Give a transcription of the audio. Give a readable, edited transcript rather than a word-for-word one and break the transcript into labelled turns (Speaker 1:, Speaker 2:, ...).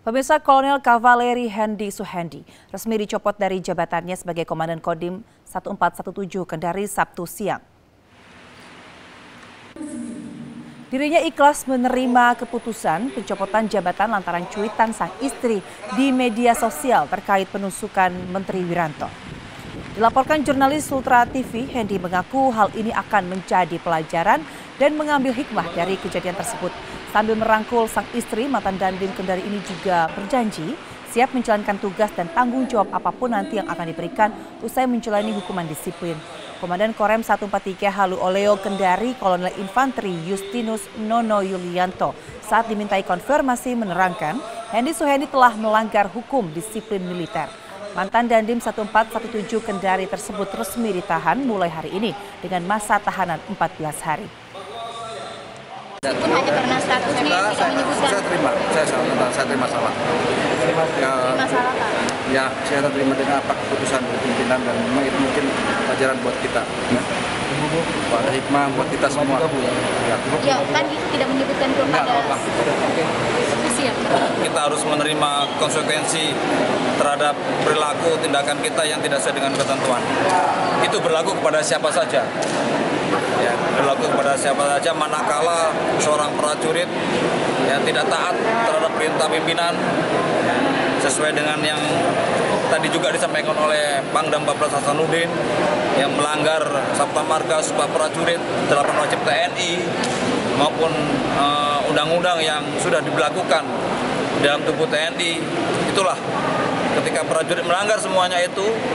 Speaker 1: Pemirsa, Kolonel Kavaleri Hendy Suhendi resmi dicopot dari jabatannya sebagai Komandan Kodim 1417 Kendari Sabtu siang. Dirinya ikhlas menerima keputusan pencopotan jabatan lantaran cuitan sang istri di media sosial terkait penusukan Menteri Wiranto. Dilaporkan jurnalis Sultra TV, Hendy mengaku hal ini akan menjadi pelajaran dan mengambil hikmah dari kejadian tersebut. Sambil merangkul sang istri, mantan Dandim Kendari ini juga berjanji siap menjalankan tugas dan tanggung jawab apapun nanti yang akan diberikan usai menjalani hukuman disiplin. Komandan Korem 143 Halu Oleo Kendari, Kolonel Infanteri Justinus Nono Yulianto saat dimintai konfirmasi menerangkan Hendy Suhendi telah melanggar hukum disiplin militer. Mantan Dandim 1417 Kendari tersebut resmi ditahan mulai hari ini dengan masa tahanan 14 hari.
Speaker 2: Meskipun hanya karena statusnya tidak menyebutkan.
Speaker 3: Saya terima salah.
Speaker 2: Terima salah, Pak?
Speaker 3: Ya, saya terima dengan apa keputusan pimpinan dan memang itu mungkin pelajaran buat kita. Ada hikmah buat kita semua.
Speaker 2: Ya, kan itu tidak menyebutkan kepada ofisial.
Speaker 4: Kita harus menerima konsekuensi terhadap perilaku tindakan kita yang tidak sesuai dengan ketentuan. Itu berlaku kepada siapa saja. Ya, berlaku kepada siapa saja manakala seorang prajurit yang tidak taat terhadap perintah pimpinan sesuai dengan yang tadi juga disampaikan oleh Pangdam Bablas Hasanuddin yang melanggar Sabta Marga Sumpah Prajurit, 8 wajib TNI maupun undang-undang yang sudah diberlakukan dalam tubuh TNI. Itulah ketika prajurit melanggar semuanya itu